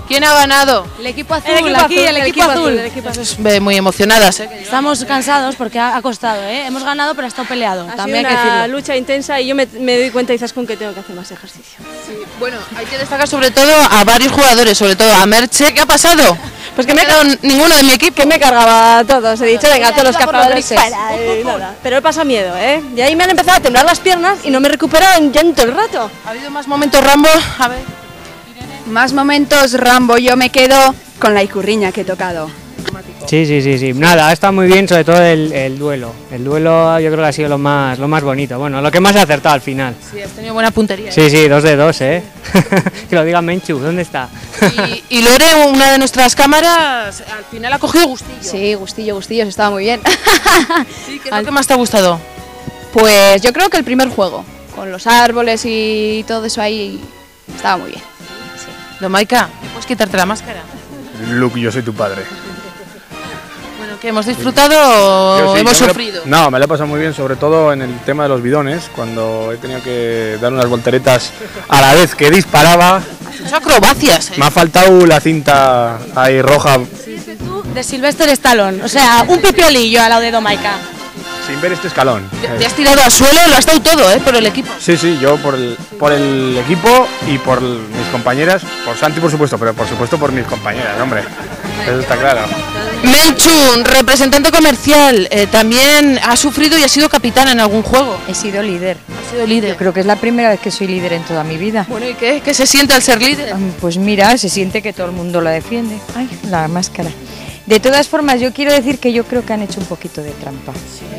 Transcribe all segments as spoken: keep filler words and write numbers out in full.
¿Quién ha ganado? El equipo azul, el equipo aquí, azul, el equipo azul. El equipo azul. Ve muy emocionadas, ¿eh? Estamos cansados porque ha, ha costado, ¿eh? Hemos ganado, pero ha estado peleado. Ha También sido hay que una decirlo. lucha intensa y yo me, me doy cuenta quizás con que tengo que hacer más ejercicio. Sí, bueno, hay que destacar sobre todo a varios jugadores, sobre todo a Merche. ¿Qué ha pasado? Pues que no me ha quedado ninguno de mi equipo. Que me cargaba a todos, he dicho, venga, todos los por los capadores grises. fuera, y nada. Pero he pasado miedo, ¿eh? Y ahí me han empezado a temblar las piernas y no me he recuperado en llanto el rato. ¿Ha habido más momentos Rambo? A ver. Más momentos Rambo, yo me quedo con la icurriña que he tocado. Sí, sí, sí, sí. Nada, está muy bien, sobre todo el, el duelo. El duelo yo creo que ha sido lo más, lo más bonito. Bueno, lo que más he acertado al final. Sí, has tenido buena puntería. ¿eh? Sí, sí, dos de dos, ¿eh? Que lo diga Menchu, ¿dónde está? Y, y Lore, una de nuestras cámaras, al final ha cogido gustillo. Sí, gustillo, gustillo, se estaba muy bien. Sí, ¿qué es lo que más te ha gustado? Pues yo creo que el primer juego, con los árboles y todo eso ahí, estaba muy bien. Domaica, ¿puedes quitarte la máscara? Luke, yo soy tu padre. Bueno, ¿qué hemos disfrutado o Yo sí, hemos yo me lo- sufrido? No, me lo he pasado muy bien, sobre todo en el tema de los bidones, cuando he tenido que dar unas volteretas a la vez que disparaba. Has hecho acrobacias, ¿eh? Me ha faltado la cinta ahí roja, De Sylvester Stallone, o sea, un pipiolillo al lado de Domaica. sin ver este escalón. Te, te has tirado al suelo, lo has dado todo, ¿eh? Por el equipo. Sí, sí, yo por el, por el equipo y por el- mis compañeras, por Santi por supuesto, pero por supuesto por mis compañeras, hombre. Eso está claro. Menchu, representante comercial, eh, también ha sufrido y ha sido capitana en algún juego. He sido líder. Ha sido líder. Yo creo que es la primera vez que soy líder en toda mi vida. Bueno, ¿y qué? ¿Qué se siente al ser líder? Mm, Pues mira, se siente que todo el mundo la defiende. Ay, la máscara. De todas formas, yo quiero decir que yo creo que han hecho un poquito de trampa.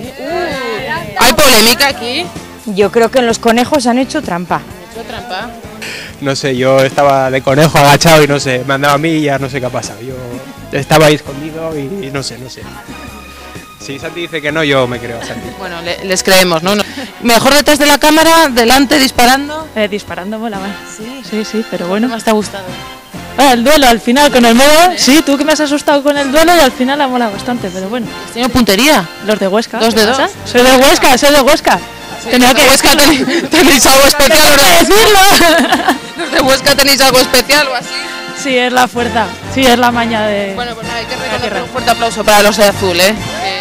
Hay polémica aquí. Yo creo que en los conejos han hecho trampa. ¿Han hecho trampa? No sé, yo estaba de conejo agachado y no sé, me han dado a mí y ya no sé qué ha pasado. Yo estaba ahí escondido y, y no sé, no sé. Si Santi dice que no, yo me creo a Santi. Bueno, le- les creemos, ¿no? No. Mejor detrás de la cámara, delante, disparando. Eh, disparando mola más. Sí. Sí, sí, pero ¿Qué bueno. más te ha gustado? Ah, el duelo al final con el modo. Sí, tú que me has asustado con el duelo y al final ha molado bastante, pero bueno. ¿Has tenido puntería? Los de Huesca. Dos ¿qué de pasa? dos. Soy de Huesca, soy de Huesca. Tenía que Huesca tenéis, tenéis algo especial, ¿verdad? decirlo. ¿Los de Huesca tenéis algo especial o así? Sí, es la fuerza. Sí, es la maña de. Bueno, pues nada, hay que reconocer un fuerte aplauso para los de azul, ¿eh? Que